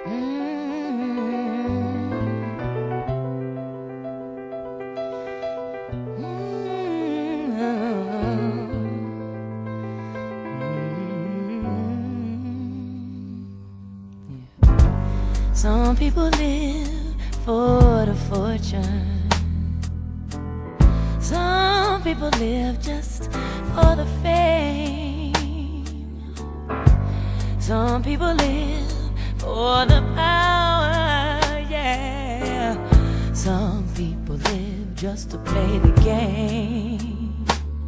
Some people live for the fortune. Some people live just for the fame. Some people live for the power, yeah. Some people live just to play the game.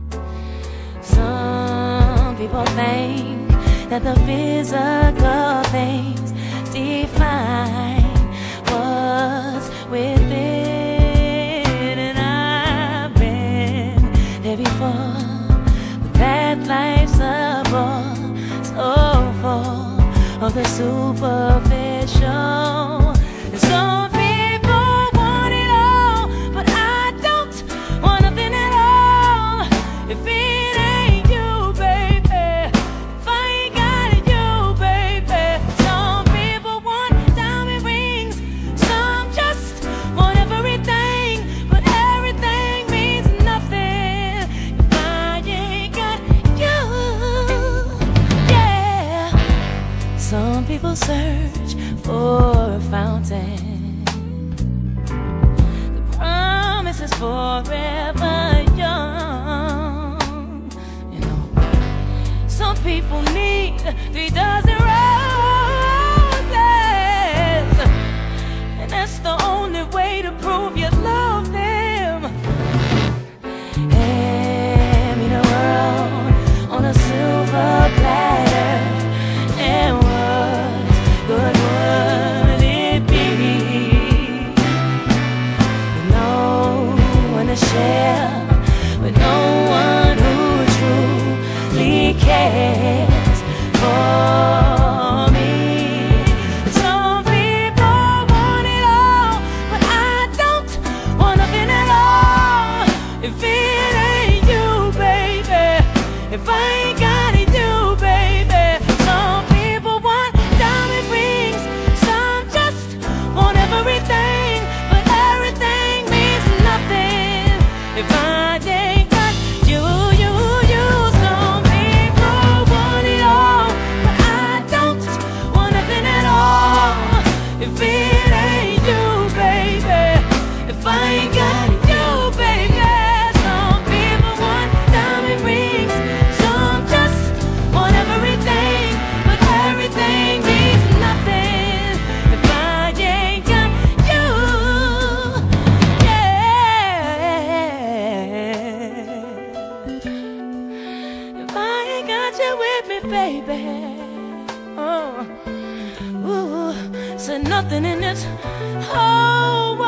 Some people think that the physical things define what's within, and I've been there before, but that life's a bore so full of the superficial. And some people want it all, but I don't want nothing at all. If it ain't you, baby, if I ain't got it, you, baby. Some people want diamond rings, some just want everything, but everything means nothing if I ain't got you. Yeah. Some people search for a fountain. The promise is forever young. You know, some people need 3 dozen roses, and that's the only way to prove you love them. Hand me the world on a silver platter, and what good would it be with no one to share, with no one who truly cares for me? Some people want it all, but I don't want nothing at all. If it ain't you, baby, if I ain't got it, you, baby. Some people want diamond rings, some just want everything, but everything means nothing if I ain't got you, you, you. Some people want it all, but I don't want nothing at all. If it ain't you, baby, if I ain't got you, baby. Some people want diamond rings, some just want everything, but everything means nothing if I ain't got you. Yeah. If I ain't got you with me, baby. Oh, ooh, said nothing in this whole world